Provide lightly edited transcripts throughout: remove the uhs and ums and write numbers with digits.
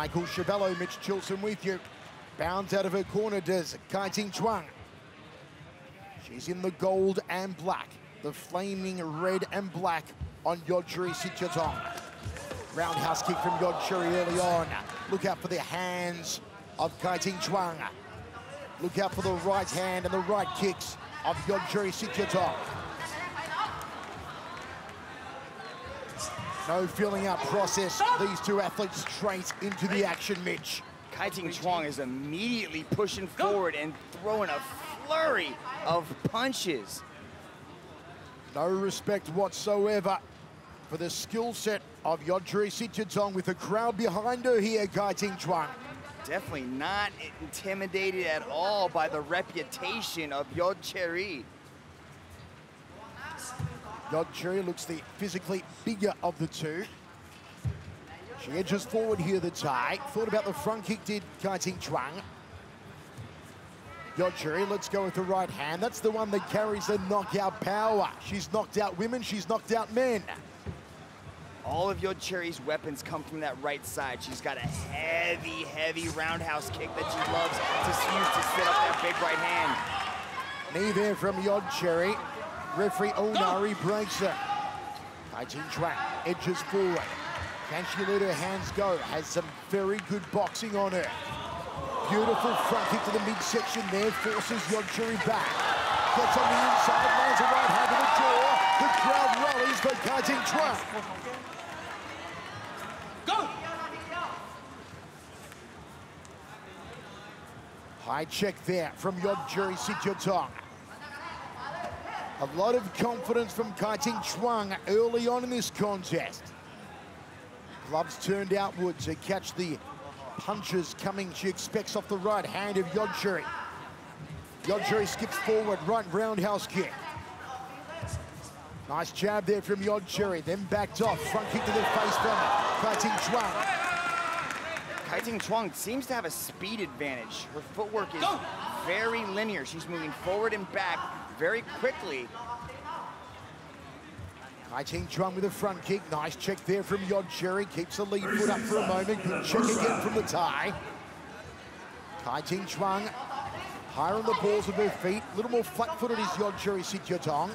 Michael Chavello, Mitch Chilson with you. Bounds out of her corner does Ting Chuang. She's in the gold and black. The flaming red and black on Yodcheri Sityodtong. Roundhouse kick from Yodcheri early on. Look out for the hands of Ting Chuang. Look out for the right hand and the right kicks of Yodcheri Sityodtong. No filling up process. These two athletes straight into the action, Mitch. Ting Chuang is immediately pushing forward and throwing a flurry of punches. No respect whatsoever for the skill set of Yodcheri Sityodtong with the crowd behind her here, Ting Chuang. Definitely not intimidated at all by the reputation of Yodcheri. Yodcheri looks the physically bigger of the two. She edges forward here, the tie. Thought about the front kick, did Ting Chuang. Yodcheri, let's go with the right hand. That's the one that carries the knockout power. She's knocked out women, she's knocked out men. All of Yodcheri's weapons come from that right side. She's got a heavy, heavy roundhouse kick that she loves to use to set up that big right hand. Knee there from Yodcheri. Referee Onari breaks her. Ting Chuang edges forward. Can she let her hands go? Has some very good boxing on her. Beautiful front kick to the midsection there, forces Yodcheri back. Gets on the inside, lands a right hand to the jaw. The crowd rallies for Ting Chuang. Go! High check there from Yodcheri Sityodtong. A lot of confidence from Ting Chuang early on in this contest. Gloves turned outwards to catch the punches coming, she expects, off the right hand of Yodcheri. Yodcheri skips forward, right roundhouse kick. Nice jab there from Yodcheri, then backed off. Front kick to the face from Ting Chuang. Ting Chuang seems to have a speed advantage. Her footwork is very linear. She's moving forward and back very quickly. Ting Chuang with a front kick. Nice check there from Yodcheri. Keeps the lead foot up for a moment. Good check again from the tie. Ting Chuang higher on the balls of her feet. A little more flat-footed is Yodcheri Sityodtong.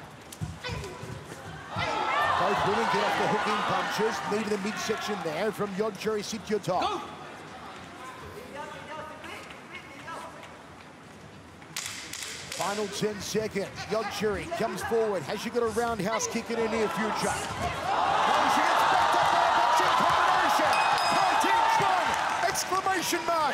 Both women get off the hooking punches. Knee to the midsection there from Yodcheri Sityodtong. Final 10 seconds. Yodcheri comes forward. Has she got a roundhouse kick in her near future? Oh, she gets backed up by a boxing combination. Ting Chuang! Exclamation mark!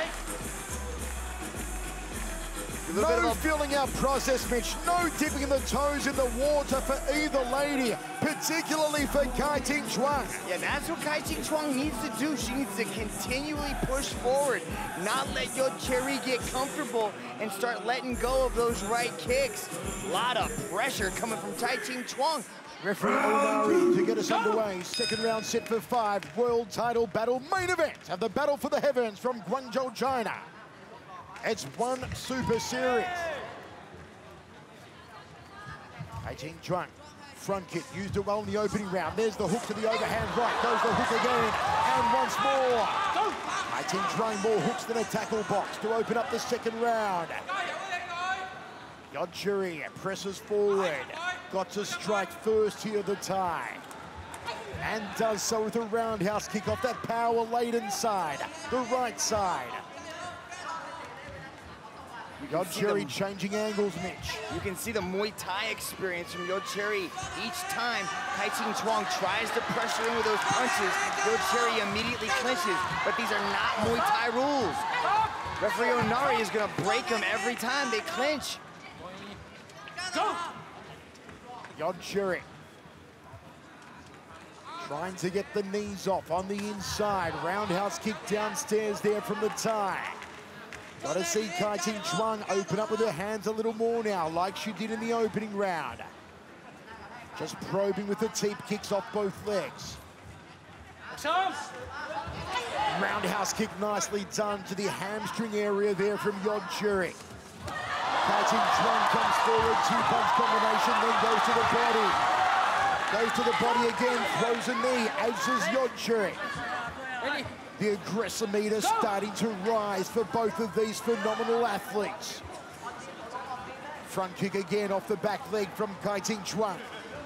No filling out process, Mitch. No dipping in the toes in the water for either lady, particularly for Ting Chuang. Yeah, that's what Ting Chuang needs to do. She needs to continually push forward, not let Yodcheri get comfortable and start letting go of those right kicks. A lot of pressure coming from Ting Chuang. Referee Onari to get us underway. Second round set for 5. World title battle main event of the Battle for the Heavens from Guangzhou, China. It's one super series. Ting Chuang, front kick, used it well in the opening round. There's the hook to the overhand right, goes the hook again, and once more. Ting Chuang, more hooks than a tackle box to open up the second round. Yodcheri presses forward, got to strike first here, the tie. And does so with a roundhouse kick off that power-laden side, the right side. Yodcheri changing angles, Mitch. You can see the Muay Thai experience from Yodcheri. Each time Ting Chuang tries to pressure in with those punches, Yodcheri immediately clinches, but these are not Muay Thai rules. Referee Onari is gonna break them every time they clinch. Go! Yodcheri trying to get the knees off on the inside. Roundhouse kick downstairs there from the tie. Got to see Ting Chuang open up with her hands a little more now, like she did in the opening round. Just probing with the teep kicks off both legs. Roundhouse kick nicely done to the hamstring area there from Yodcheri. Ting Chuang comes forward, 2-punch combination, then goes to the body. Goes to the body again, throws a knee, edges Yodcheri. The aggressor meter starting to rise for both of these phenomenal athletes. Front kick again off the back leg from Ting Chuang.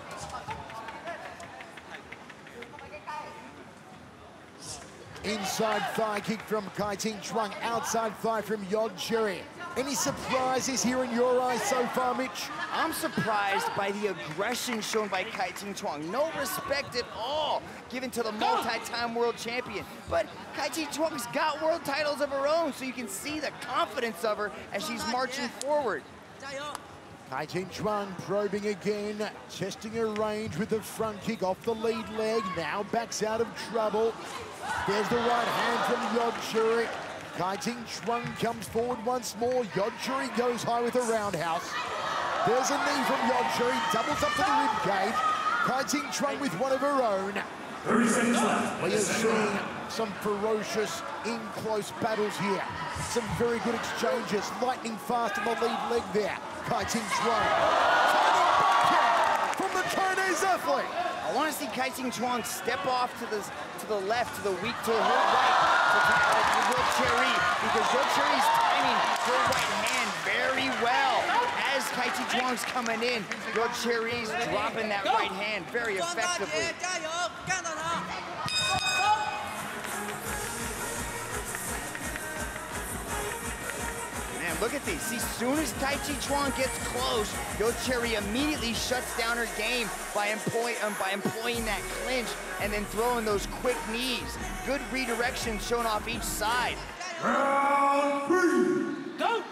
Inside thigh kick from Ting Chuang, outside thigh from Cherry. Any surprises here in your eyes so far, Mitch? I'm surprised by the aggression shown by Ting Chuang. No respect at all given to the multi-time world champion. But Ting Chuang's got world titles of her own, so you can see the confidence of her as she's marching forward. Ting Chuang probing again, testing her range with the front kick off the lead leg. Now backs out of trouble. There's the right hand from Cherry. Ting Chuang comes forward once more. Cherry goes high with a roundhouse. There's a knee from Cherry, doubles up to the rib cage. Ting Chuang with one of her own. 30 seconds left. We are seeing some ferocious in-close battles here. Some very good exchanges. Lightning fast on the lead leg there. Ting Chuang. Turning back kick from the Chinese athlete. I want to see Ting Chuang step off to the left, to the weak, to her right, to Cherry, because Cherry's timing her right hand very well. As Ting Chuang's coming in, Cherry's dropping that right hand very effectively. Man, look at these. See, soon as Ting Chuang gets close, Cherry immediately shuts down her game by employing that clinch and then throwing those quick knees. Good redirection shown off each side. Round 3. Go!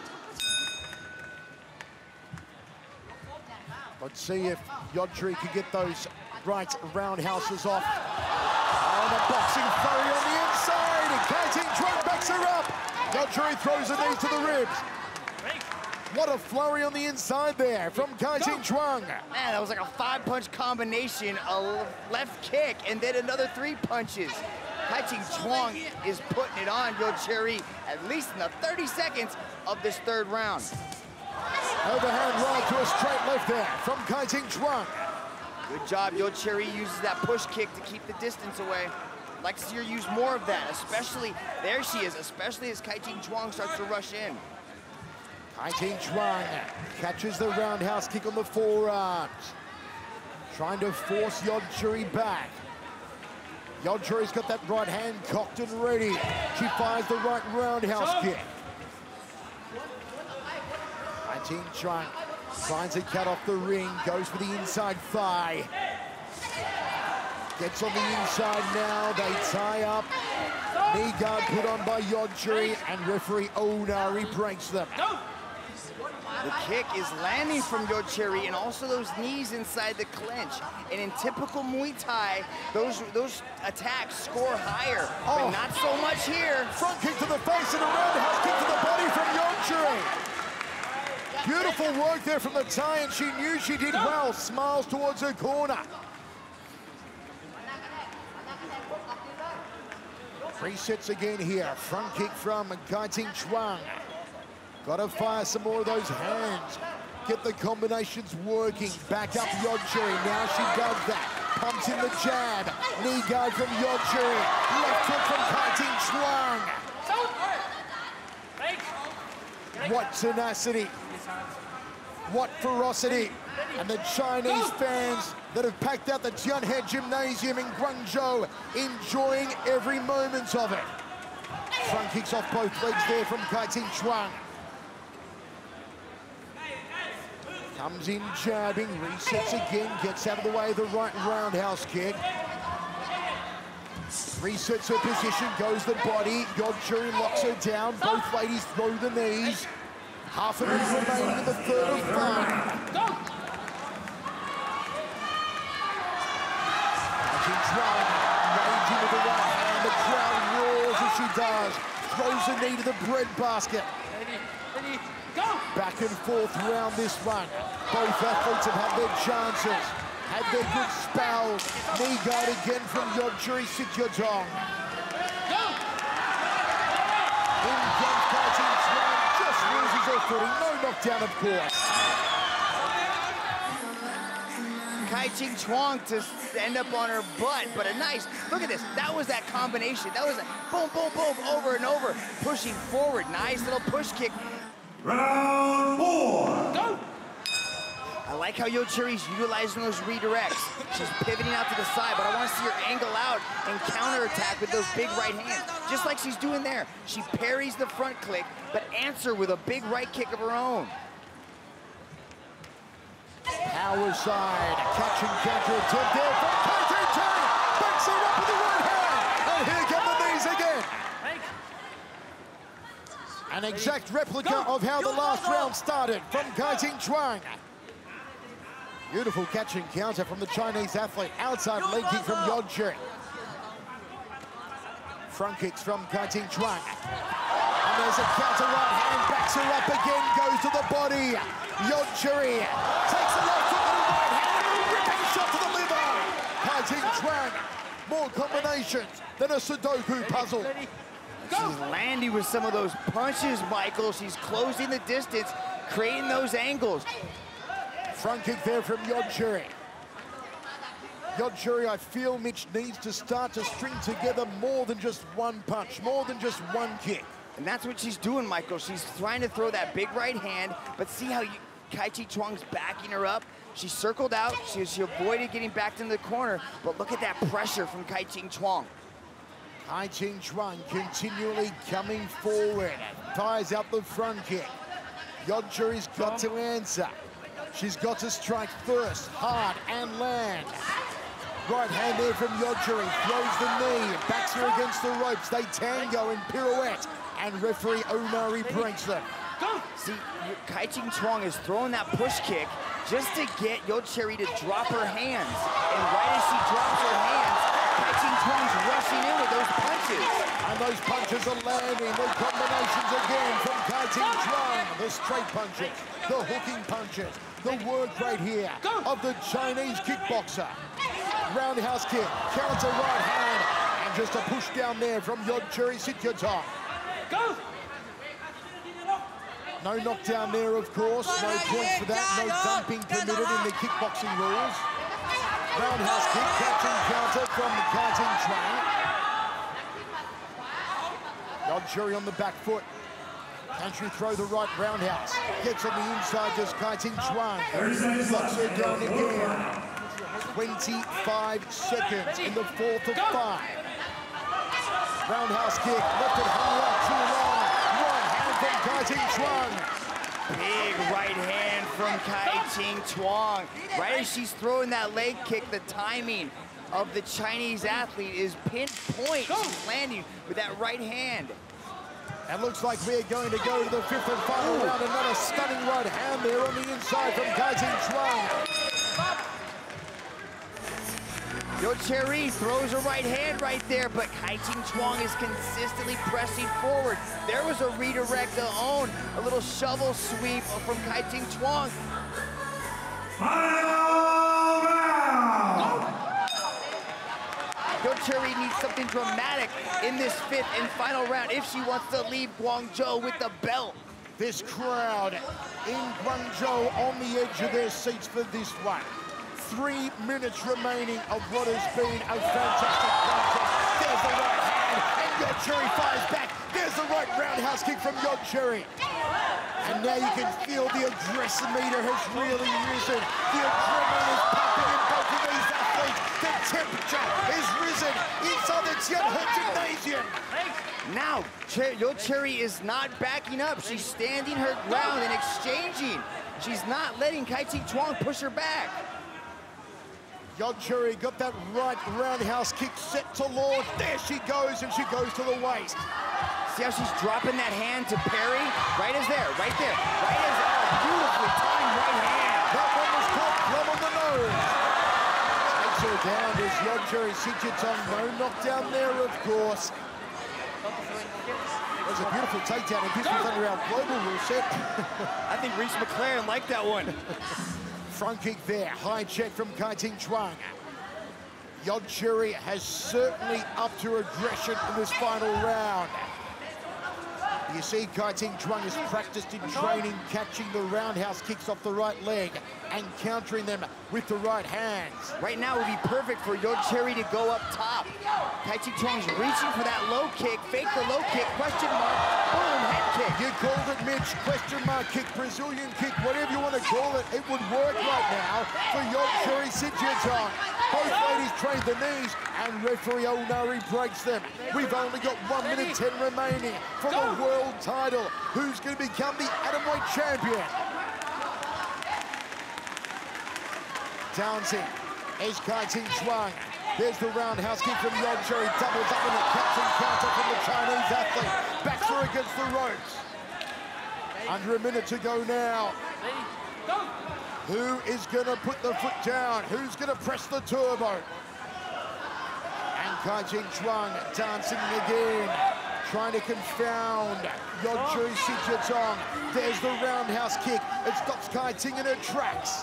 Let's see if Cherry can get those right roundhouses off. Oh, the boxing flurry on the inside, and Ting Chuang backs her up. Cherry throws her knees to the ribs. What a flurry on the inside there from Ting Chuang. Man, that was like a 5-punch combination, a left kick, and then another 3 punches. Ting Chuang is putting it on Cherry at least in the 30 seconds of this 3rd round. Overhand right to a straight left there from Ting Chuang. Good job, Cherry uses that push kick to keep the distance away. I'd like to see her use more of that, especially, there she is, especially as Ting Chuang starts to rush in. Ting Chuang catches the roundhouse kick on the forearms. Trying to force Cherry back. Cherry's got that right hand cocked and ready. She fires the right roundhouse kick. Ting Chuang finds a cut off the ring, goes for the inside thigh. Gets on the inside now, they tie up. Knee guard put on by Cherry, and referee Onari breaks them. The kick is landing from Cherry, and also those knees inside the clinch. And in typical Muay Thai, those attacks score higher, but not so much here. Front kick to the face and a roundhouse kick to the body from Cherry. Beautiful work there from the Thai, and she knew she did well. Smiles towards her corner. Resets again here. Front kick from Ting Chuang. Got to fire some more of those hands. Get the combinations working. Back up Cherry. Now she does that. Pumps in the jab. Knee guard from Cherry. Left hook from Ting Chuang. What tenacity. What ferocity. And the Chinese fans that have packed out the Tianhe Gymnasium in Guangzhou, enjoying every moment of it. Front kicks off both legs there from Ting Chuang. Comes in jabbing, resets again, gets out of the way of the right roundhouse kick. Resets her position, goes the body. Cherry locks her down. Both ladies throw the knees. Half a minute remaining in the 3rd of 5. Go! Ting Chuang raging with the right hand. The crowd roars as she does. Throws a knee to the bread basket. Ready, go! Back and forth round this one. Both athletes have had their chances, had their good spells. Knee guard again from Cherry Sityodong. Go! In comes Ting Chuang, just loses her footing. No knockdown, of course. Kai-Ting Chuang to end up on her butt, but a nice, look at this, that was that combination. That was a boom, boom, boom, over and over, pushing forward. Nice little push kick. Round 4. Go! I like how Yocheri's utilizing those redirects. She's pivoting out to the side, but I want to see her angle out and counterattack with those big right hands, just like she's doing there. She parries the front click, but answer with a big right kick of her own. Power side, catch and counter attempt there from Kai-Ting Chuang. Backs it up with the right hand, and here come the knees again. An exact replica of how the last round started from Kai-Ting Chuang. Beautiful catch and counter from the Chinese athlete. Outside leg kick from Yocheri. Front kicks from Kai-Ting Chuang. And there's a counter right hand, backs her up again, goes to the body. Yocheri takes a left hook and a right hand, and a ripping shot to the liver. Kai-Ting Chuang, more combinations than a Sudoku puzzle. She's landing with some of those punches, Michael. She's closing the distance, creating those angles. Front kick there from Yocheri. Yocheri, I feel, Mitch, needs to start to string together more than just one punch, more than just one kick. And that's what she's doing, Michael. She's trying to throw that big right hand, but see how Kai-Ting Chuang's backing her up? She circled out, she avoided getting backed into the corner, but look at that pressure from Kai-Ting Chuang. Kai-Ting Chuang continually coming forward, fires out the front kick. Yocheri's got to answer. She's got to strike first, hard, and land. Right hand there from Yocheri, throws the knee, backs her against the ropes. They tango and pirouette, and referee Omari breaks them. See, Kai-Ting Chuang is throwing that push kick just to get Yocheri to drop her hands. And right as she drops her hands, Kai-Ting Chuang's rushing in with those punches. And those punches are landing. The combinations again from Kai-Ting Chuang. The straight punches, the hooking punches, the work right here of the Chinese kickboxer. Roundhouse kick, counter right hand, and just a push down there from Yocheri. Sit your top. Go! No knockdown there, of course. No points for that. No dumping permitted in the kickboxing rules. Roundhouse kick, catch and counter from Kai-Ting Chuang. Yocheri on the back foot. Country throw the right roundhouse. Gets on the inside, just Kai-Ting Chuang. Locks her down again. 25 seconds in the fourth of 5. Roundhouse kick, left it hung out too long. Right hand from Kai-Ting Chuang. Big right hand from Kai-Ting Chuang. Right as she's throwing that leg kick, the timing of the Chinese athlete is pinpoint. She's landing with that right hand. And looks like we're going to go to the 5th and final round. Another stunning right hand there on the inside from Kai-Ting Chuang. Yocheri throws a right hand right there, but Kai-Ting Chuang is consistently pressing forward. There was a redirect to own, a little shovel sweep from Kai-Ting Chuang. Final round! Yocheri needs something dramatic in this 5th and final round if she wants to leave Guangzhou with the belt. This crowd in Guangzhou on the edge of their seats for this one. 3 minutes remaining of what has been a fantastic contest. There's the right hand, and Yocheri fires back. There's the right roundhouse kick from Yocheri. And now you can feel the aggressometer has really risen. The adrenaline is pumping in both of these athletes. The temperature is risen inside the Titleholder gymnasium. Now, Yocheri is not backing up. She's standing her ground and exchanging. She's not letting Kai-Ting Chuang push her back. Yocheri got that right roundhouse kick set to launch. There she goes, and she goes to the waist. See how she's dropping that hand to parry? Right as there, right there. Right as, oh, beautifully timed right hand. That one was caught plumb on the nose. Takes her down as Yocheri Sichuton. No knockdown there, of course. That was a beautiful takedown, and this was under our global rule set. I think Reese McLaren liked that one. Front kick there, high check from Kai-Ting Chuang. Yocheri has certainly upped her aggression in this final round. You see Ting Chuang has practiced in training catching the roundhouse kicks off the right leg and countering them with the right hands. Right now would be perfect for Yo Cherry to go up top. Ting Chuang's reaching for that low kick, fake the low kick, question mark, boom, head kick. You called it, Mitch, question mark kick, Brazilian kick, whatever you want to call it, it would work right now for Yo Cherry Sitjatong. Both ladies trade the knees and referee Onari breaks them. We've only got 1 minute 10 remaining for the world title. Who's going to become the Atomweight champion? Dancing is Ting Chuang. There's the roundhouse kick from Yo Cherry, doubles up in a catching counter from the Chinese athlete. Back through against the ropes. Under a minute to go now. Who is going to put the foot down? Who's going to press the turbo? And Ting Chuang dancing again, trying to confound Yo Cherry Sitjatong. There's the roundhouse kick. It stops Ting in her tracks.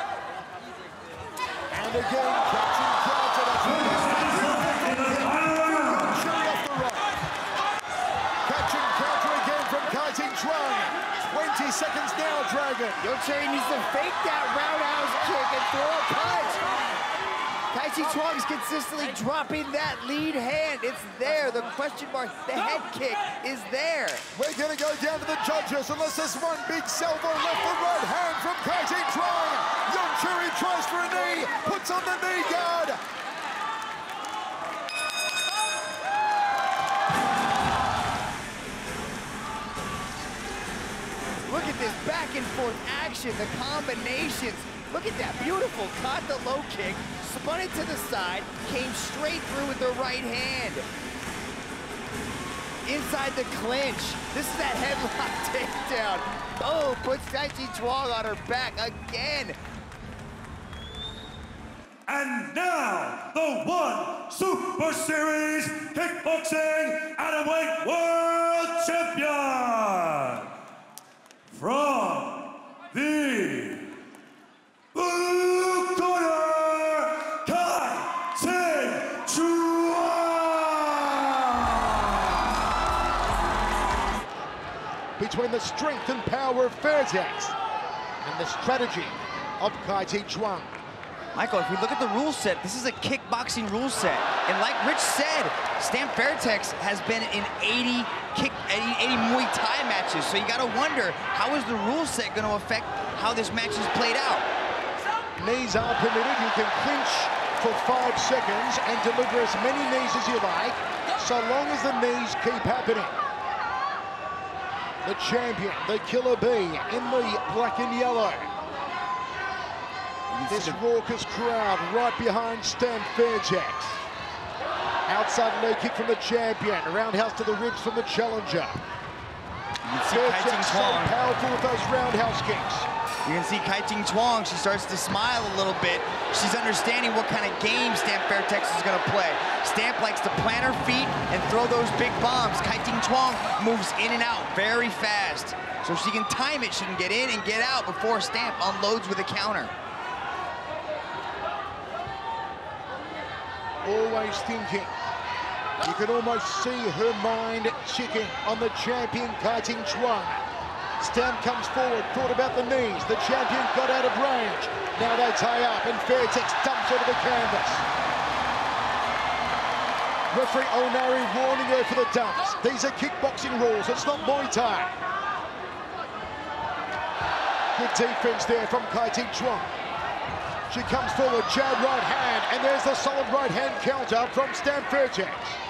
And again, catching counter. That's Cherry off the rope. Catching counter again from Ting Chuang. 20 seconds now, Dragon. Yo Cherry needs to fake that roundhouse kick and throw a punch. Ting Chuang is consistently dropping that lead hand. It's there, the question mark, the head kick is there. We're gonna go down to the judges unless there's one big salvo left, the right hand from Ting Chuang. Yo Cherry tries for a knee, puts on the knee guard. Look at this back and forth action, the combinations. Look at that, beautiful, caught the low kick, spun it to the side, came straight through with the right hand. Inside the clinch, this is that headlock takedown. Oh, puts Ting Chuang on her back again. And now, the One Super Series Kickboxing Atomweight World Champion, from the blue corner, Ting Chuang. Between the strength and power of Fairtex and the strategy of Ting Chuang. Michael, if we look at the rule set, this is a kickboxing rule set. And like Rich said, Fairtex has been in 80 Muay Thai matches. So you gotta wonder, how is the rule set gonna affect how this match is played out? Knees are permitted. You can clinch for 5 seconds and deliver as many knees as you like, so long as the knees keep happening. The champion, the killer bee, in the black and yellow. This raucous crowd right behind Fairtex. Outside leg kick from the champion. Roundhouse to the ribs from the challenger. You can see Fairtex so powerful with those roundhouse kicks. You can see Ting Chuang, she starts to smile a little bit. She's understanding what kind of game Fairtex is going to play. Stamp likes to plant her feet and throw those big bombs. Ting Chuang moves in and out very fast. So if she can time it, she can get in and get out before Stamp unloads with a counter. Always thinking. You can almost see her mind ticking on the champion, Ting Chuang. Stamp comes forward, thought about the knees. The champion got out of range. Now they tie up and Fairtex dumps her to the canvas. Referee Onari warning her for the dumps. These are kickboxing rules, it's not Muay Thai. Good defense there from Ting Chuang. She comes forward, jab right hand, and there's the solid right hand counter from Fairtex.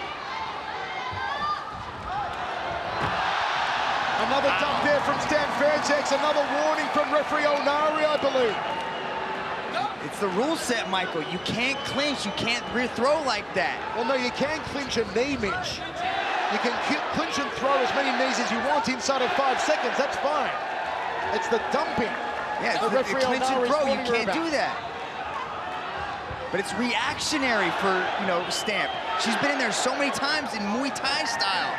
Another dump there from Fairtex, another warning from referee Onari, I believe. It's the rule set, Michael. You can't clinch, you can't throw like that. Well, no, you can clinch a knee, Mitch. You can clinch and throw as many knees as you want inside of 5 seconds, that's fine. It's the dumping. Yeah, the referee clinch and throw, you can't do that. But it's reactionary for, Stamp. She's been in there so many times in Muay Thai style.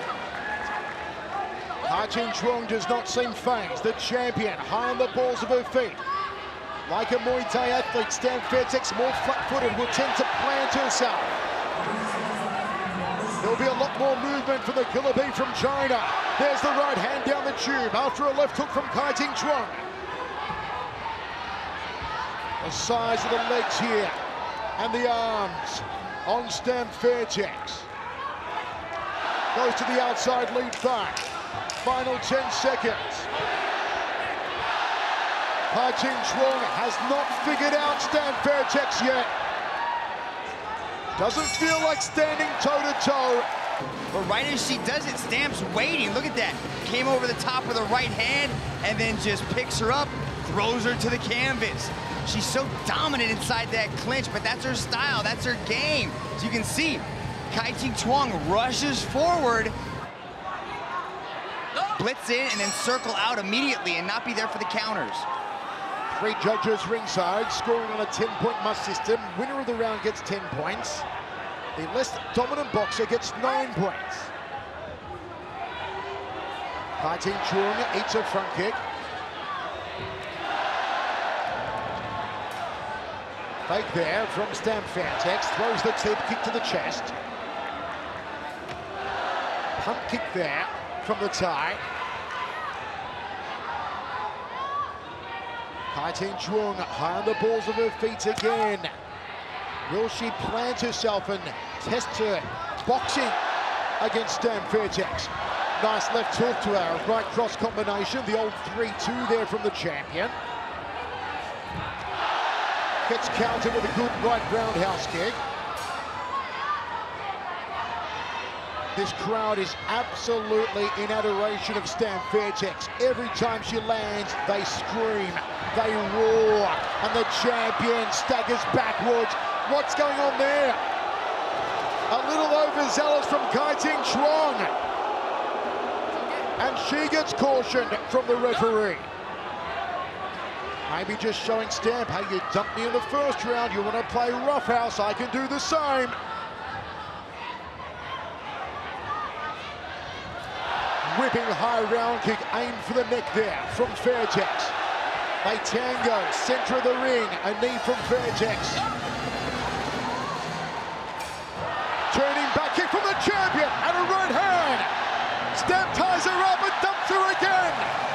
Ting Chuang does not seem phased. The champion, high on the balls of her feet. Like a Muay Thai athlete, Fairtex, more flat-footed, will tend to plant herself. There'll be a lot more movement for the Killer Bee from China. There's the right hand down the tube after a left hook from Ting Chuang. The size of the legs here and the arms on Stamp Fairtex. Goes to the outside lead thigh. Final 10 seconds. Ting Chuang has not figured out Stamp Fairtex yet. Doesn't feel like standing toe-to-toe. But right as she does it, Stamp's waiting. Look at that. Came over the top with her right hand and then just picks her up, throws her to the canvas. She's so dominant inside that clinch, but that's her style, that's her game. As you can see, Ting Chuang rushes forward, blitz in, and then circle out immediately and not be there for the counters. 3 judges ringside, scoring on a 10-point must system. Winner of the round gets 10 points. The less dominant boxer gets 9 points. Ting Chuang eats a front kick. Fake there from Stamp Fairtex, throws the tip kick to the chest. Punt kick there from the tie. Ting Chuang high on the balls of her feet again. Will she plant herself and test her boxing against Stamp Fairtex? Nice left hook to her right cross combination. The old 3-2 there from the champion. Gets countered with a good right roundhouse kick. This crowd is absolutely in adoration of Stamp Fairtex. Every time she lands, they scream, they roar, and the champion staggers backwards. What's going on there? A little overzealous from Ting Chuang. And she gets cautioned from the referee. Maybe just showing Stamp, how you dumped me in the first round, you want to play roughhouse, I can do the same. Whipping high round kick, aimed for the neck there from Fairtex. They tango, center of the ring, a knee from Fairtex. Turning back kick from the champion, and a right hand. Stamp ties her up and dumps her again.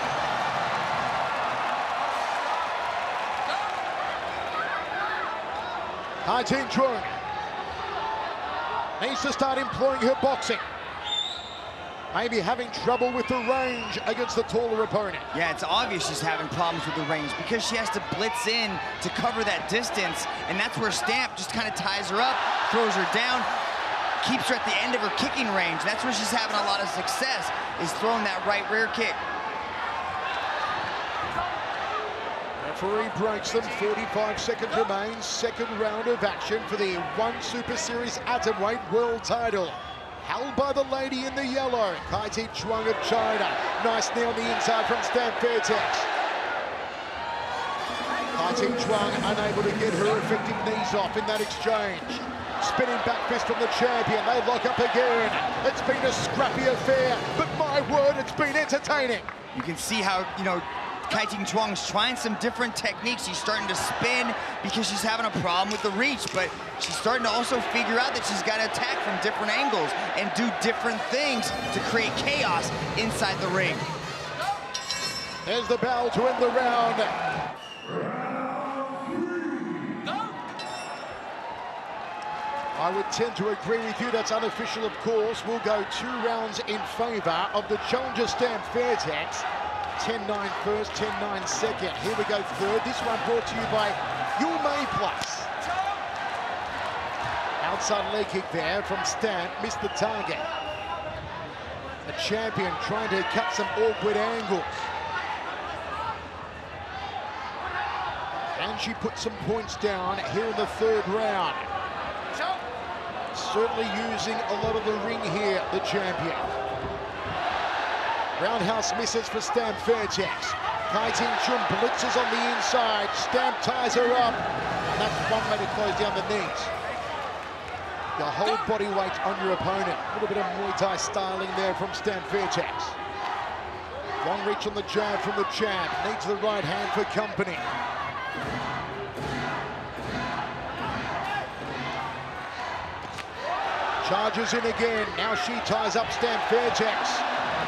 Ting Chuang needs to start employing her boxing. Maybe having trouble with the range against the taller opponent. Yeah, it's obvious she's having problems with the range because she has to blitz in to cover that distance, and that's where Stamp just kind of ties her up, throws her down, keeps her at the end of her kicking range. That's where she's having a lot of success, is throwing that right rear kick. Referee breaks them, 45 seconds remain. Second round of action for the ONE Super Series Atomweight World title. Held by the lady in the yellow, Ting Chuang of China. Nice knee on the inside from Stamp Fairtex. Ting Chuang unable to get her effective knees off in that exchange. Spinning back fist from the champion, they lock up again. It's been a scrappy affair, but my word, it's been entertaining. You can see how, Ting Chuang's trying some different techniques. She's starting to spin because she's having a problem with the reach, but she's starting to also figure out that she's got to attack from different angles and do different things to create chaos inside the ring. There's the bell to end the round. I would tend to agree with you, that's unofficial of course. We'll go 2 rounds in favor of the challenger Stamp Fairtex. 10-9 first, 10-9 second. Here we go third. This one brought to you by May Plus. Outside leg kick there from Stamp, missed the target. The champion trying to cut some awkward angles. And she put some points down here in the third round. Certainly using a lot of the ring here, the champion. Roundhouse misses for Stamp Fairtex. Ting Chuang blitzes on the inside. Stamp ties her up. And that's one way to close down the knees. Your whole body weight on your opponent. A little bit of Muay Thai styling there from Stamp Fairtex. Long reach on the jab from the champ. Needs the right hand for company. Charges in again. Now she ties up Stamp Fairtex.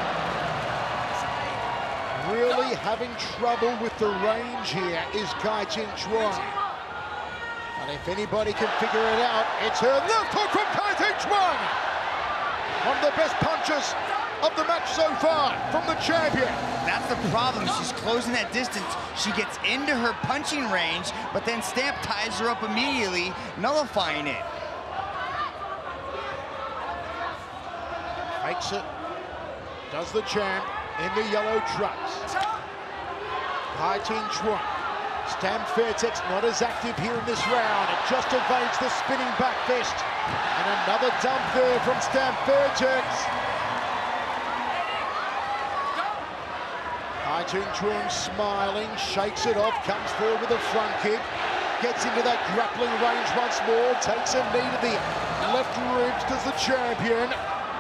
Really having trouble with the range here is Ting Chuang. And if anybody can figure it out, it's her left hook from Ting Chuang. One of the best punches of the match so far from the champion. That's the problem. She's closing that distance. She gets into her punching range, but then Stamp ties her up immediately, nullifying it. Makes it. Does the champ in the yellow trunks. Ting Chuang. Stamp Fairtex not as active here in this round. It just evades the spinning back fist. And another dump there from Stamp Fairtex. Ting Chuang smiling, shakes it off, comes forward with a front kick. Gets into that grappling range once more. Takes a knee to the left ribs, does the champion.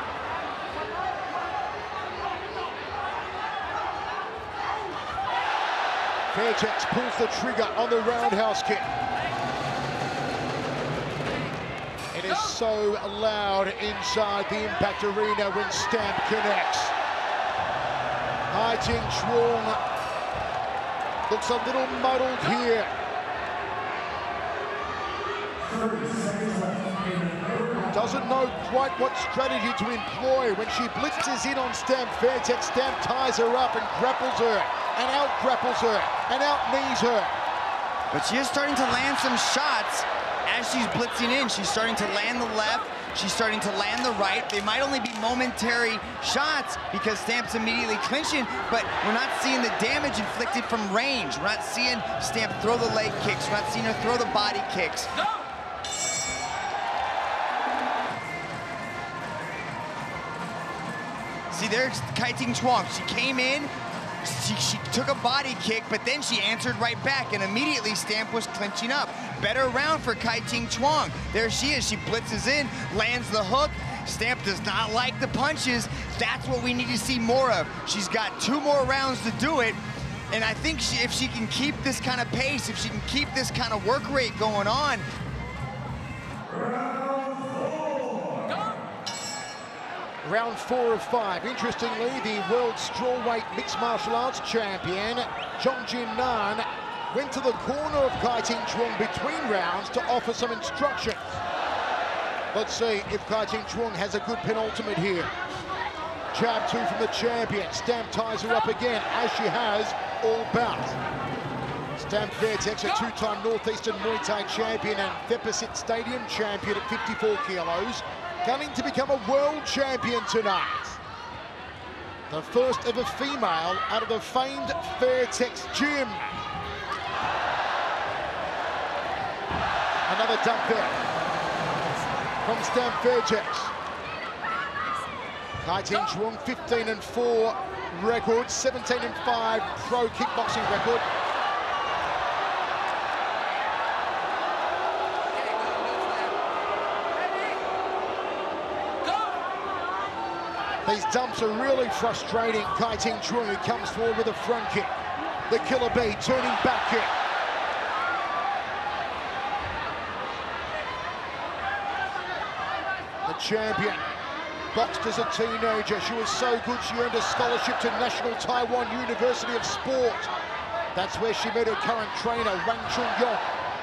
Fairtex pulls the trigger on the roundhouse kick. It is so loud inside the Impact Arena when Stamp connects. Ting Chuang looks a little muddled here. Doesn't know quite what strategy to employ. When she blitzes in on Stamp Fairtex, Stamp ties her up and grapples her, and out-grapples her, and out-knees her. But she is starting to land some shots as she's blitzing in. She's starting to land the left, she's starting to land the right. They might only be momentary shots because Stamp's immediately clinching, but we're not seeing the damage inflicted from range. We're not seeing Stamp throw the leg kicks. We're not seeing her throw the body kicks. See, there's Ting Chuang. She came in, she took a body kick, but then she answered right back, and immediately Stamp was clinching up. Better round for Ting Chuang. There she is. She blitzes in, lands the hook. Stamp does not like the punches. That's what we need to see more of. She's got 2 more rounds to do it, and I think if she can keep this kind of pace, if she can keep this kind of work rate going on. Round 4 of 5. Interestingly, the world strawweight mixed martial arts champion, Nan, went to the corner of Ting Chuang between rounds to offer some instructions. Let's see if Ting Chuang has a good penultimate here. Jab 2 from the champion. Stamp ties her up again, as she has all bout. Stamp Fairtex, a 2-time Northeastern Muay Thai champion and Deposit Stadium champion at 54 kilos. Gunning to become a world champion tonight. The first ever female out of the famed Fairtex gym. Another dump there from Stamp Fairtex. Ting Chuang, 15-4 record, 17-5 pro kickboxing record. These dumps are really frustrating. Ting Chuang, who comes forward with a front kick. The killer bee, turning back kick. The champion, boxed as a teenager. She was so good she earned a scholarship to National Taiwan University of Sport. That's where she met her current trainer, Wang Chun-yong.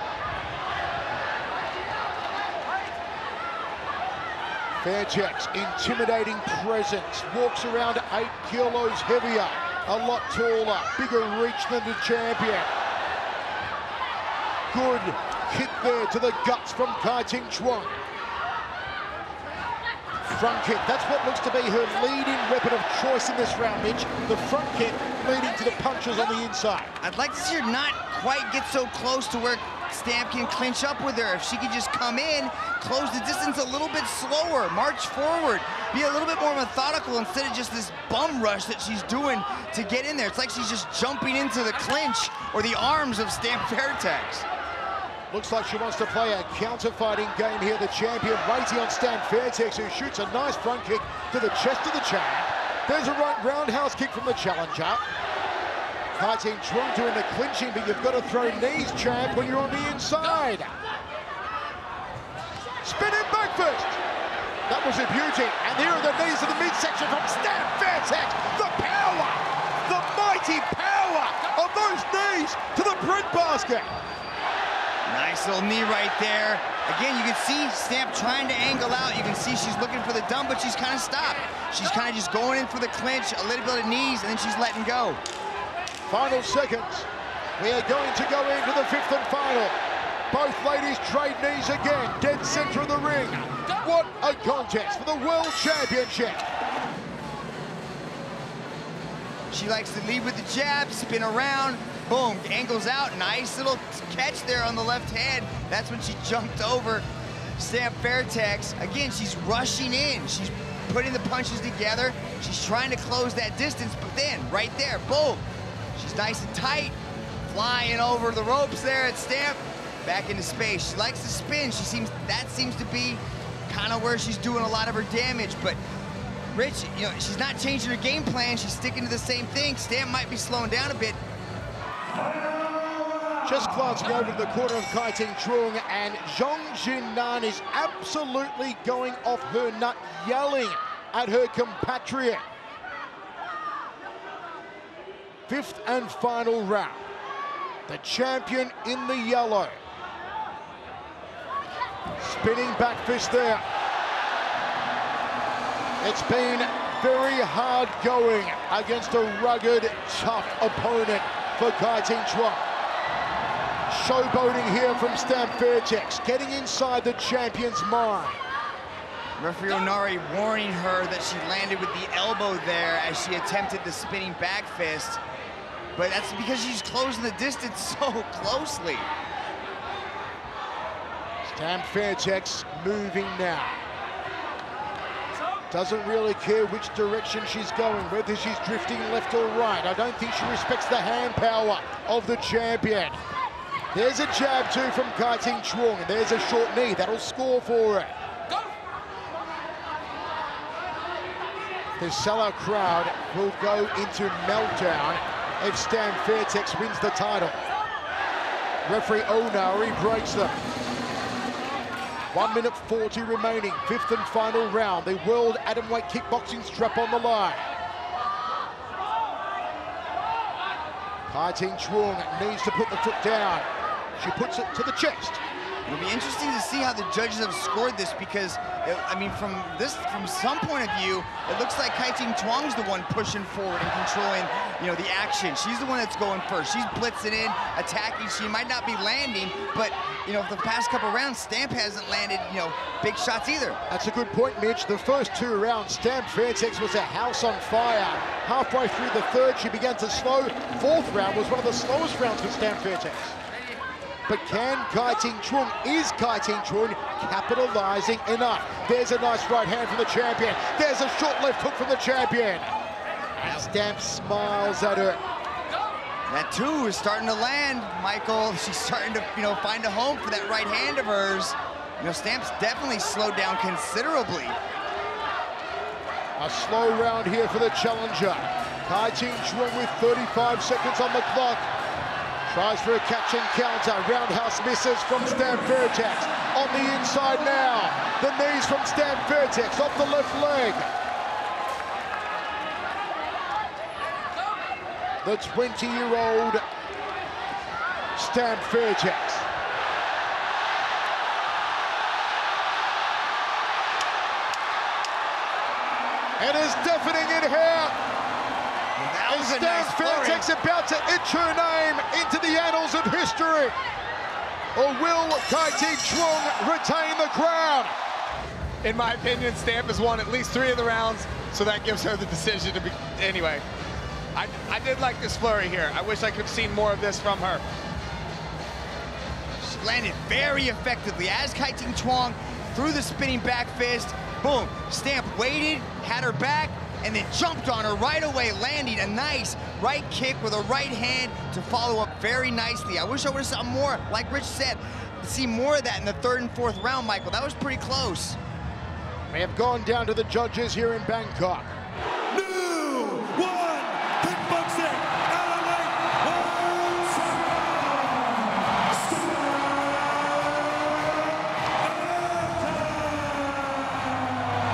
Fairtex, intimidating presence, walks around 8 kilos heavier, a lot taller, bigger reach than the champion. Good kick there to the guts from Ting Chuang. Front kick, that's what looks to be her leading weapon of choice in this round, Mitch. The front kick leading to the punches on the inside. I'd like to see her not quite get so close to where Stamp can clinch up with her. If she could just come in, close the distance a little bit slower, march forward, be a little bit more methodical instead of just this bum rush that she's doing to get in there. It's like she's just jumping into the clinch or the arms of Stamp Fairtex. Looks like she wants to play a counter-fighting game here. The champion waiting on Stamp Fairtex, who shoots a nice front kick to the chest of the champ. There's a right roundhouse kick from the challenger. Ting Chuang doing the clinching, but you've got to throw knees, champ, when you're on the inside. Spinning back fist. That was a beauty. And here are the knees of the midsection from Stamp Fairtex. The power, the mighty power of those knees to the breadbasket. Nice little knee right there. Again, you can see Stamp trying to angle out. You can see she's looking for the dump, but she's kind of stopped. She's kind of just going in for the clinch, a little bit of knees, and then she's letting go. Final seconds. We are going to go into the fifth and final. Both ladies trade knees again, dead center of the ring. What a contest for the World Championship. She likes to lead with the jab, spin around, boom, angles out. Nice little catch there on the left hand. That's when she jumped over Stamp Fairtex. Again, she's rushing in. She's putting the punches together. She's trying to close that distance, but then right there, boom. She's nice and tight, flying over the ropes there at Stamp. Back into space. She likes to spin. That seems to be kind of where she's doing a lot of her damage, but Rich, you know, she's not changing her game plan. She's sticking to the same thing. Stamp might be slowing down a bit. Just glancing over to the corner of Ting Chuang, and Zhong Jinnan is absolutely going off her nut, yelling at her compatriot. Fifth and final round. The champion in the yellow. Spinning back fist there. It's been very hard going against a rugged, tough opponent for Ting Chuang. Showboating here from Stamp Fairtex, getting inside the champion's mind. Referee Onari warning her that she landed with the elbow there as she attempted the spinning back fist. But that's because she's closing the distance so closely. Stamp Fairtex moving now. Doesn't really care which direction she's going, whether she's drifting left or right. I don't think she respects the hand power of the champion. There's a jab too from Ting Chuang, and there's a short knee. That'll score for her. The sellout crowd will go into meltdown if Stamp Fairtex wins the title. Referee Onari breaks them. 1 minute 40 remaining, fifth and final round. The World Atomweight Kickboxing strap on the line. Ting Chuang needs to put the foot down. She puts it to the chest. It'll be interesting to see how the judges have scored this, because, I mean, from some point of view, it looks like Ting Chuang's the one pushing forward and controlling, you know, the action. She's the one that's going first. She's blitzing in, attacking. She might not be landing, but, you know, the past couple rounds, Stamp hasn't landed, you know, big shots either. That's a good point, Mitch. The first two rounds, Stamp Fairtex was a house on fire. Halfway through the third, she began to slow. Fourth round was one of the slowest rounds for Stamp Fairtex. But can Ting Chuang, is Ting Chuang capitalizing enough? There's a nice right hand from the champion. There's a short left hook from the champion. And Stamp smiles at her. That two is starting to land, Michael. She's starting to, you know, find a home for that right hand of hers. You know, Stamp's definitely slowed down considerably. A slow round here for the challenger. Ting Chuang with 35 seconds on the clock. Tries for a catch and counter. Roundhouse misses from Stamp Fairtex. On the inside now. The knees from Stamp Fairtex off the left leg. The 20-year-old Stamp Fairtex. It is deafening in here. Is Stamp Fairtex about to etch her name into the annals of history? Or will Ting Chuang retain the crown? In my opinion, Stamp has won at least 3 of the rounds, so that gives her the decision to be... Anyway, I did like this flurry here. I wish I could have seen more of this from her. She landed very effectively as Ting Chuang threw the spinning back fist. Boom, Stamp waited, had her back, and then jumped on her right away, landing a nice right kick with a right hand to follow up very nicely. I wish I would have saw more, like Rich said, to see more of that in the third and fourth round, Michael. That was pretty close. We have gone down to the judges here in Bangkok. New One Kickboxing Atomweight World Champion.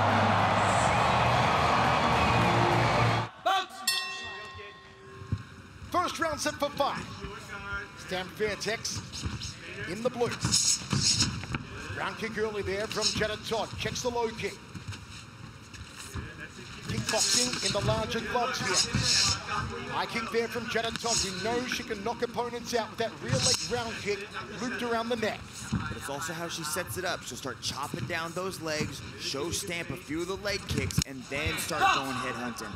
set for 5. Stamp Fairtex in the blue. Ground kick early there from Janet Todd. Checks the low kick. Kickboxing in the larger gloves here. High kick there from Janet Todd. We know she can knock opponents out with that rear leg round kick looped around the neck. But it's also how she sets it up. She'll start chopping down those legs, show Stamp a few of the leg kicks, and then start going head hunting.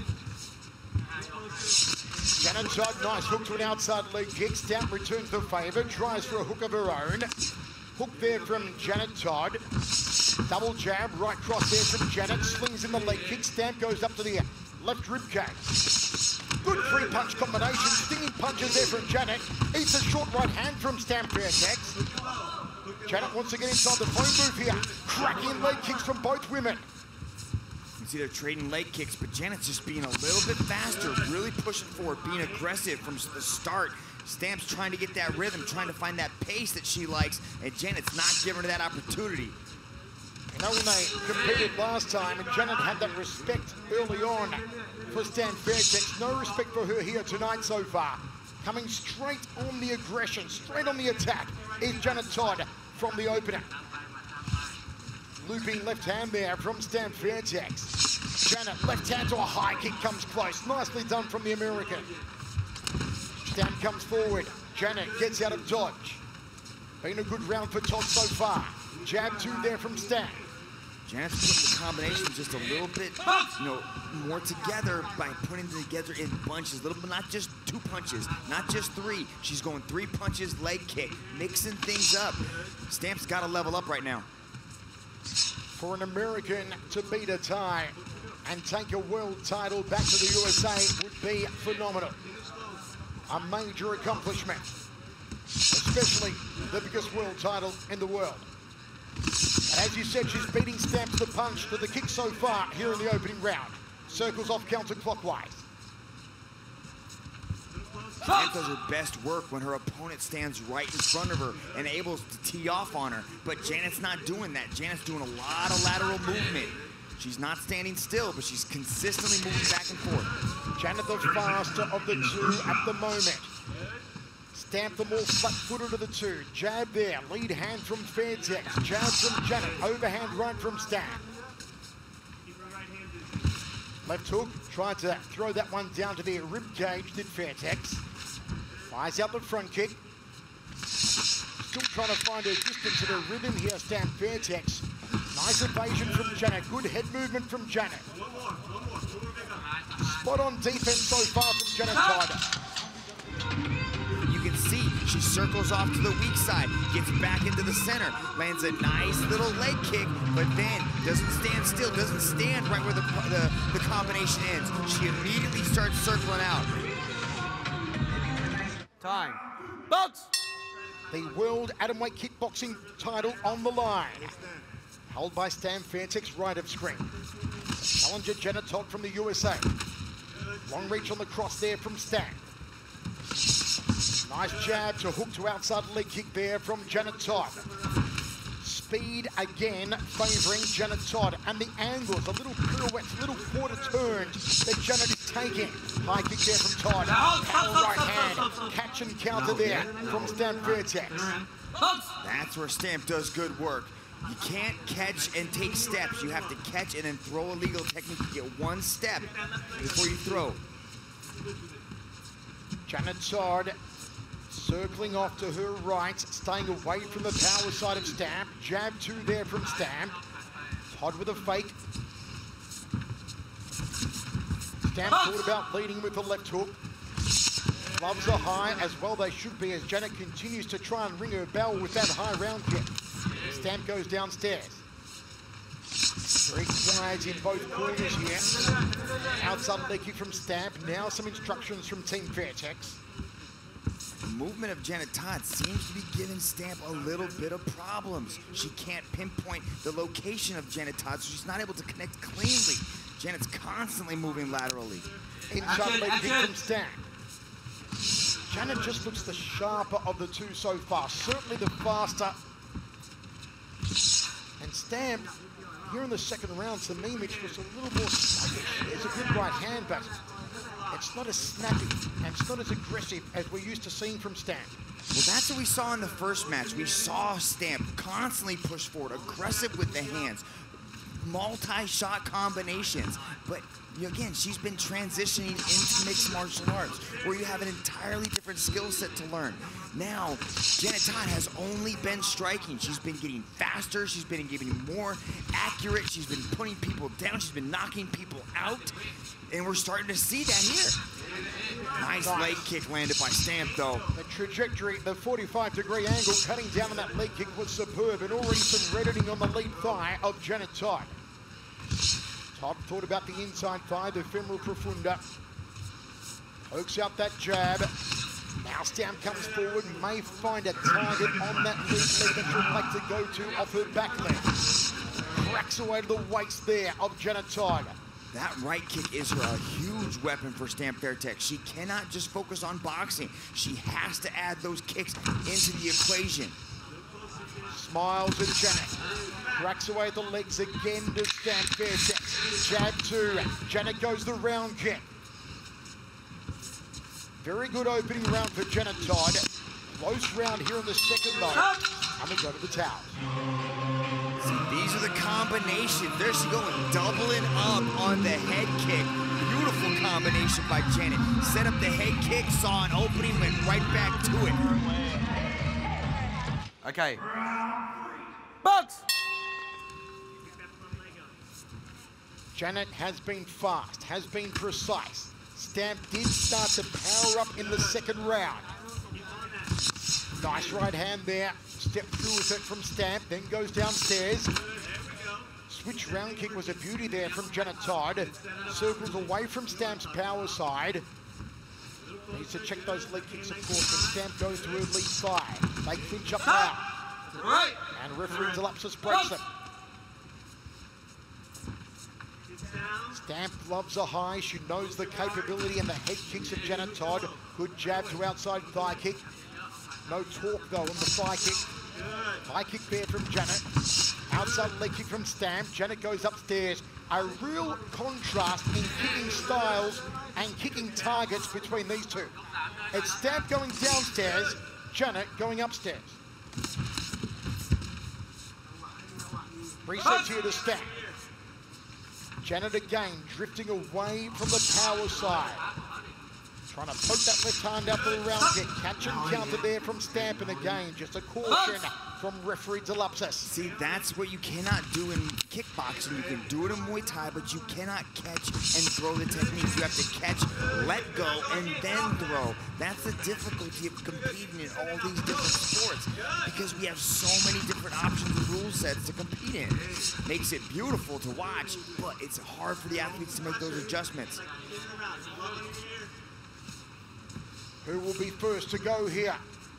Janet Todd, nice hook to an outside leg kick. Stamp returns the favor, tries for a hook of her own. Hook there from Janet Todd. Double jab, right cross there from Janet. Slings in the leg kick. Stamp goes up to the left rib cage. Good 3-punch combination. Stinging punches there from Janet. Eats a short right hand from Stamp Fairtex. Janet wants to get inside the phone booth here. Cracking leg kicks from both women. You see they're trading leg kicks, but Janet's just being a little bit faster, really pushing forward, being aggressive from the start. Stamp's trying to get that rhythm, trying to find that pace that she likes, and Janet's not giving her that opportunity. You know, when they competed last time, and Janet had that respect early on for Stamp Fairtex, no respect for her here tonight so far. Coming straight on the aggression, straight on the attack, is Janet Todd from the opener. Looping left hand there from Stamp Fairtex. Janet, left hand to a high kick, comes close. Nicely done from the American. Stamp comes forward. Janet gets out of dodge. Been a good round for Todd so far. Jab 2 there from Stamp. Janet's putting the combination just a little bit, more together by putting them together in bunches. Little, but not just 2 punches, not just 3. She's going 3 punches, leg kick, mixing things up. Stamp's got to level up right now. For an American to beat a tie and take a world title back to the USA would be phenomenal. A major accomplishment, especially the biggest world title in the world. And as you said, she's beating Stamp to the punch, to the kick so far here in the opening round. Circles off counterclockwise. Stamp does her best work when her opponent stands right in front of her and able to tee off on her, but Janet's not doing that. Janet's doing a lot of lateral movement. She's not standing still, but she's consistently moving back and forth. Janet the faster of the 2 at the moment. Stamp the more flat-footed of the 2. Jab there, lead hand from Fairtex. Jab from Janet, overhand right from Stamp. Left hook, tried to throw that one down to the rib cage, did Fairtex. Fires out the front kick. Still trying to find her distance and her rhythm here, Stamp Fairtex. Nice evasion from Janet, good head movement from Janet. Spot on defense so far from Janet Todd. You can see she circles off to the weak side, gets back into the center, lands a nice little leg kick, but then doesn't stand still, doesn't stand right where the combination ends. She immediately starts circling out. Time. Box! The World Atomweight Kickboxing title on the line. Held by Stamp Fairtex right of screen. Challenger Janet Todd from the USA. Long reach on the cross there from Stamp. Nice jab to hook to outside leg kick there from Janet Todd. Speed again favouring Janet Todd, and the angles, a little pirouettes, little quarter turns that Janet is taking. High kick there from Todd. Power right hand, catch and counter there from Stamp Fairtex. That's where Stamp does good work. You can't catch and take steps. You have to catch and then throw a legal technique. You get 1 step before you throw. Janet Todd circling off to her right, staying away from the power side of Stamp. Jab 2 there from Stamp. Todd with a fake. Stamp thought about leading with the left hook. Gloves are high, as well they should be, as Janet continues to try and ring her bell with that high round kick. Stamp goes downstairs. Very quiet in both corners here. Outside leg kick from Stamp. Now some instructions from Team Fairtex. The movement of Janet Todd seems to be giving Stamp a little bit of problems. She can't pinpoint the location of Janet Todd, so she's not able to connect cleanly. Janet's constantly moving laterally. Inside leg kick from Stamp. Janet just looks the sharper of the 2 so far. Certainly the faster. And Stamp, here in the second round, to me, Mitch, was a little more sluggish. There's a good right hand, but It's not as snappy, and it's not as aggressive as we're used to seeing from Stamp. Well, that's what we saw in the first match. We saw Stamp constantly push forward, aggressive with the hands, multi-shot combinations. But again, she's been transitioning into mixed martial arts, where you have an entirely different skill set to learn. Now, Janet Todd has only been striking. She's been getting faster. She's been getting more accurate. She's been putting people down. She's been knocking people out. And we're starting to see that here. Nice leg kick landed by Stamp, though. The trajectory, the 45-degree angle cutting down on that leg kick was superb, and already some reddening on the lead thigh of Janet Todd. Todd thought about the inside thigh, the femoral profunda. Pokes out that jab. Now Stamp comes forward, may find a target on that lead leg that she'd like to go to off her back leg. Cracks away to the waist there of Janet Todd. That right kick is a huge weapon for Stamp Fairtex. She cannot just focus on boxing. She has to add those kicks into the equation. Smiles at Janet. Cracks away at the legs again to Stamp Fairtex. Jab two. Janet goes the round kick. Very good opening round for Janet Todd. Close round here in the second though. And we go to the towels. See, these are the combinations. There she going, doubling up on the head kick. Beautiful combination by Janet. Set up the head kick, saw an opening, went right back to it. Okay. Box! Janet has been fast, has been precise. Stamp did start to power up in the second round. Nice right hand there. Step through with it from Stamp, then goes downstairs. Switch round kick was a beauty there from Janet Todd. Circles away from Stamp's power side. Needs to check those leg kicks, of course, when Stamp goes to her lead thigh. They clinch up now. Right. And referee Delapsis breaks them. Stamp gloves are high. She knows the capability and the head kicks of Janet Todd. Good jab to outside thigh kick. No torque, though, on the thigh kick. High kick there from Janet. Outside leg kick from Stamp. Janet goes upstairs. A real contrast in kicking styles and kicking targets between these two. It's Stamp going downstairs, Janet going upstairs. Resets here to Stamp. Janet again drifting away from the power side. Trying to poke that left hand out for the round kick. Catch and counter there from Stamp, and again, just a caution from referee Delapsis. See, that's what you cannot do in kickboxing. You can do it in Muay Thai, but you cannot catch and throw the technique. You have to catch, let go, and then throw. That's the difficulty of competing in all these different sports, because we have so many different options and rule sets to compete in. Makes it beautiful to watch, but it's hard for the athletes to make those adjustments. Who will be first to go here?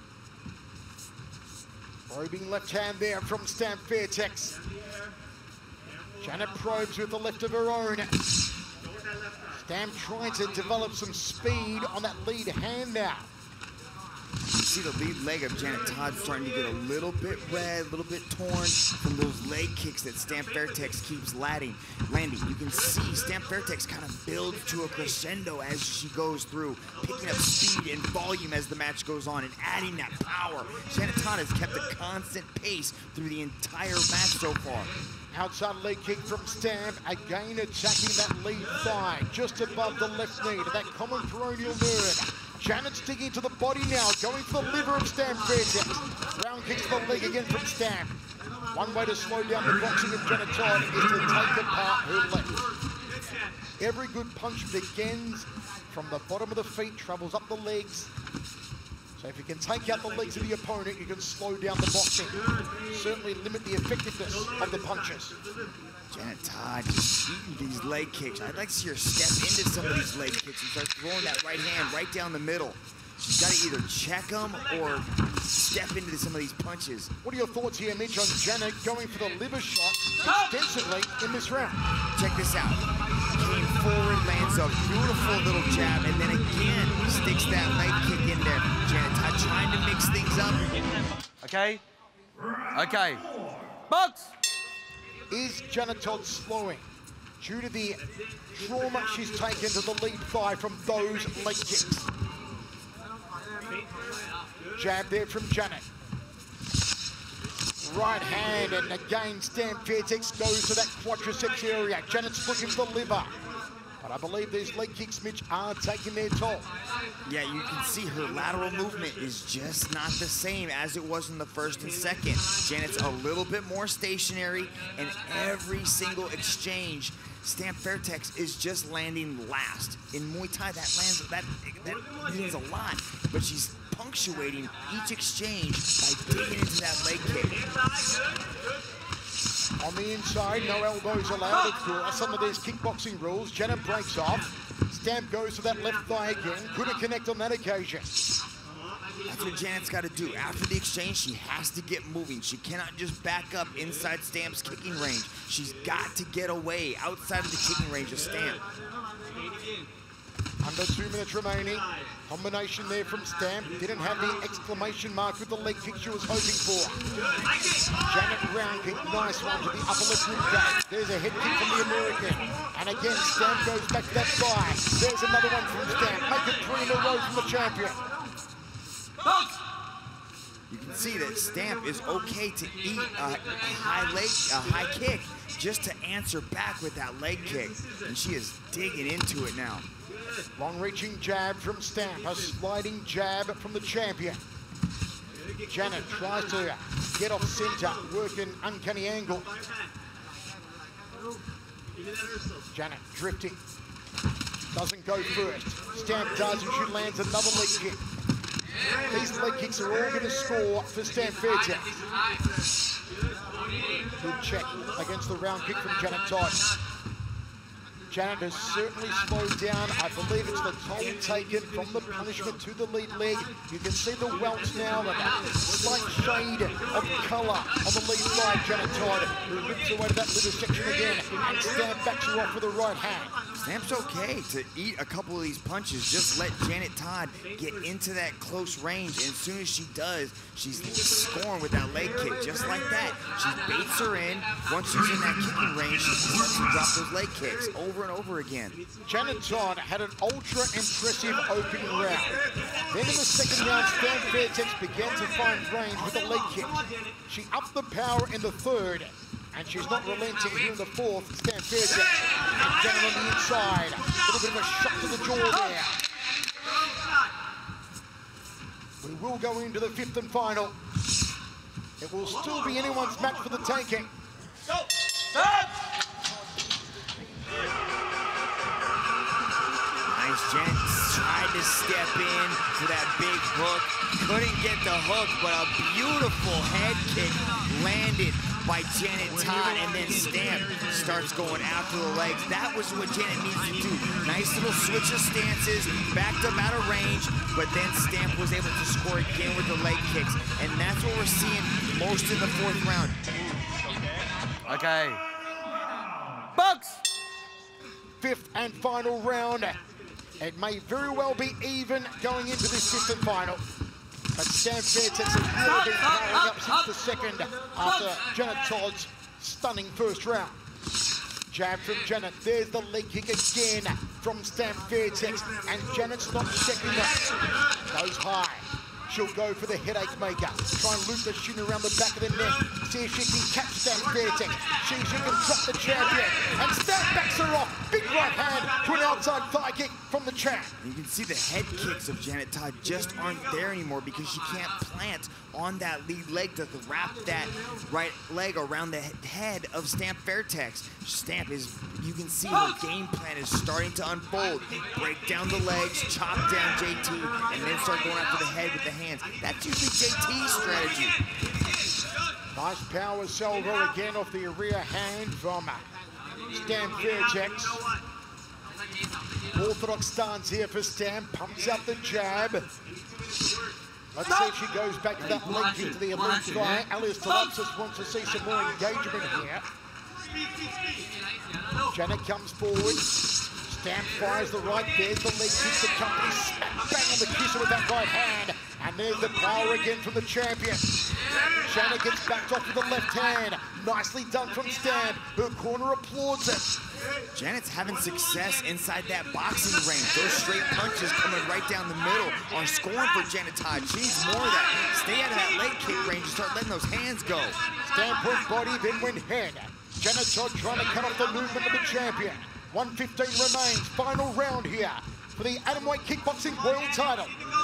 Probing left hand there from Stamp Fairtex. Janet probes with the left of her own. Stamp trying to develop some speed on that lead hand now. You see the lead leg of Janet Todd starting to get a little bit red, a little bit torn from those leg kicks that Stamp Fairtex keeps landing. You can see Stamp Fairtex kind of builds to a crescendo as she goes through, picking up speed and volume as the match goes on and adding that power. Janet Todd has kept a constant pace through the entire match so far. Outside leg kick from Stamp, again attacking that lead thigh, just above the left knee to that common peroneal nerve. Janet's digging to the body now, going for the liver of Stamp Fairtex. Round kicks to the leg again from Stamp. One way to slow down the boxing of Janet Todd is to take apart her left. Every good punch begins from the bottom of the feet, travels up the legs. So if you can take out the legs of the opponent, you can slow down the boxing. Certainly limit the effectiveness of the punches. Janet Todd just eating these leg kicks. I'd like to see her step into some of these leg kicks and start throwing that right hand right down the middle. She's got to either check them or step into some of these punches. What are your thoughts here, Mitch, on Janet going for the liver shot extensively in this round? Check this out. Came forward, lands a beautiful little jab, and then again sticks that leg kick in there. Janet Todd trying to mix things up. Okay. Okay. Box! Is Janet Todd slowing? due to the trauma she's taken to the lead thigh from those leg kicks. Jab there from Janet. Right hand, and again, Fairtex goes to that quadriceps area. Janet's looking for the liver. But I believe these leg kicks, Mitch, are taking their toll. Yeah, you can see her lateral movement is just not the same as it was in the first and second. Janet's a little bit more stationary, and every single exchange, Fairtex is just landing last. In Muay Thai, that means a lot, but she's punctuating each exchange by digging into that leg kick. On the inside, no elbows allowed, of course, under these kickboxing rules. Janet breaks off. Stamp goes to that left thigh again. Couldn't connect on that occasion. That's what Janet's got to do. After the exchange, she has to get moving. She cannot just back up inside Stamp's kicking range. She's got to get away outside of the kicking range of Stamp. Under 2 minutes remaining. Combination there from Stamp. Didn't have the exclamation mark with the leg kick she was hoping for. Janet round kick, nice one to the upper left rib cage. There's a head kick from the American. And again, Stamp goes back to that thigh. There's another one from Stamp. Make it 3 in a row from the champion. You can see that Stamp is okay to eat a high kick just to answer back with that leg kick. And she is digging into it now. Long-reaching jab from Stamp, a sliding jab from the champion. Janet tries to get off center, work an uncanny angle. Janet drifting, doesn't go first. Stamp does, and she lands another leg kick. These leg kicks are all going to score for Fairtex. Good check against the round kick from Janet Todd. Janet has certainly slowed down. I believe it's the toll taken from the punishment to the lead leg. You can see the welts now, and a slight shade of colour on the lead thigh. Janet Todd, who rips away to that liver section again, and Stamp backs her off with the right hand. Stamp's okay to eat a couple of these punches. Just let Janet Todd get into that close range, and as soon as she does, she's scoring with that leg kick, just like that. She baits her in. Once she's in that kicking range, she starts to drop those leg kicks over and over again. Janet Todd had an ultra-impressive opening round. Then in the second round, Fairtex began to find range with the leg kicks. She upped the power in the third, and she's not relenting here in the fourth. Fairtex, and Janet on the inside. A little bit of a shot to the jaw there. We will go into the fifth and final. It will still be anyone's match for the taking. Go! Stop! Nice, Janet tried to step in to that big hook. Couldn't get the hook, but a beautiful head kick landed by Janet Todd, and then Stamp starts going after the legs. That was what Janet needs to do. Nice little switch of stances, backed up out of range, but then Stamp was able to score again with the leg kicks, and that's what we're seeing most in the fourth round. Okay. Box! Fifth and final round. It may very well be even going into this fifth and final. But Fairtex has really been powering up since the second after Janet Todd's stunning first round. Jab from Janet. There's the leg kick again from Fairtex, and Janet's not checking that. Goes high. She'll go for the headache maker. Try and loop the shin around the back of the neck. See if she can catch Fairtex. She can drop the champion. And Stamp backs her off. Big right hand to an outside thigh kick from the champ. You can see the head kicks of Janet Todd just aren't there anymore because she can't plant on that lead leg to wrap that right leg around the head of Fairtex. Stamp is, you can see her game plan is starting to unfold. Break down the legs, chop down JT, and then start going after the head with the hands. That's usually JT's strategy. Nice power salvo again off the rear hand from Fairtex. Orthodox stance here for Stamp. Pumps out the jab. Let's see if she goes back to that leg kick to the left thigh. Alice Talopsis wants to see some more engagement here. Janet comes forward. Stamp fires the right. There's the leg kick. The company smack bang on the kisser with that right hand. And there's the power again from the champion. Janet gets backed off with the left hand. Nicely done from Stamp. Her corner applauds it. Janet's having success inside that boxing range. Those straight punches coming right down the middle are scoring for Janet Todd. She needs more of that. Stay out of that leg kick range and start letting those hands go. Stamp went body, then went head. Janet Todd trying to cut off the movement of the champion. 1:15 remains. Final round here for the Atomweight Kickboxing World title.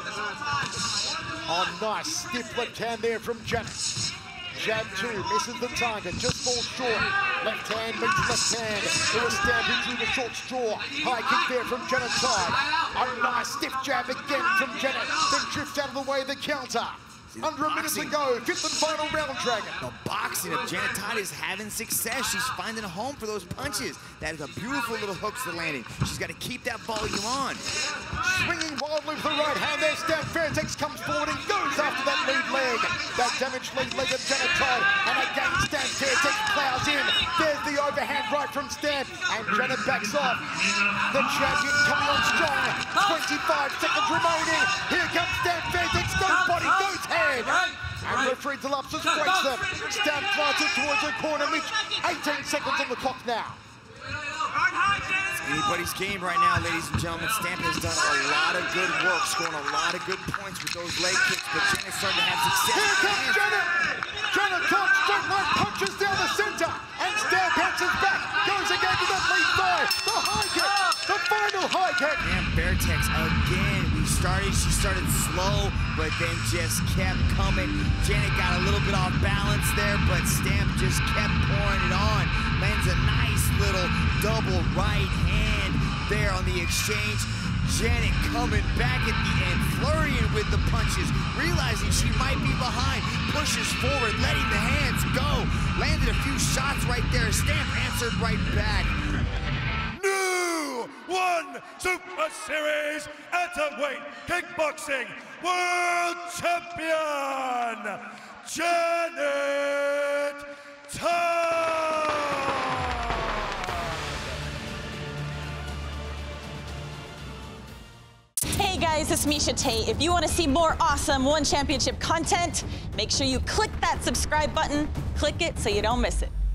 Oh, nice stiff left hand there from Janet. Jab 2, misses the target, just falls short. Left hand meets left hand. There was Stamp who drew the short straw. High kick there from Janet Todd. A nice stiff jab again from Janet. Then drifts out of the way of the counter. Under a minute to go, 5th and final round, Dragon. The boxing of Janet Todd is having success. She's finding a home for those punches. That is a beautiful little hook to the landing. She's got to keep that volume on. Swinging wildly with the right hand there, Stamp. Fairtex comes forward and goes after that lead leg. That damaged lead leg of Janet Todd. And again, Stamp. Fairtex plows in. There's the overhand right from Stamp. And Janet backs off. The champion coming on strong. 25 seconds remaining. Here comes Stamp. Fairtex goes body, goes head. And referee Delapsus breaks them. Stamp flies it towards the corner. Mitch, 18 seconds on the clock now. It's anybody's game right now, ladies and gentlemen. Stamp has done a lot of good work, scoring a lot of good points with those leg kicks, but Janet's starting to have success. Here comes Janet! Janet Todd straight line punches down the center, and Stamp bounces back, goes again to that lead thigh. The high kick, the final high kick. And Fairtex again. She started slow, but then just kept coming. Janet got a little bit off balance there, but Stamp just kept pouring it on. Lands a nice little double right hand there on the exchange. Janet coming back at the end, flurrying with the punches, realizing she might be behind, pushes forward, letting the hands go. Landed a few shots right there. Stamp answered right back. New One Super Series Atomweight Kickboxing World Champion, Janet Todd. Hey guys, it's Misha Tate. If you want to see more awesome One Championship content, make sure you click that subscribe button. Click it so you don't miss it.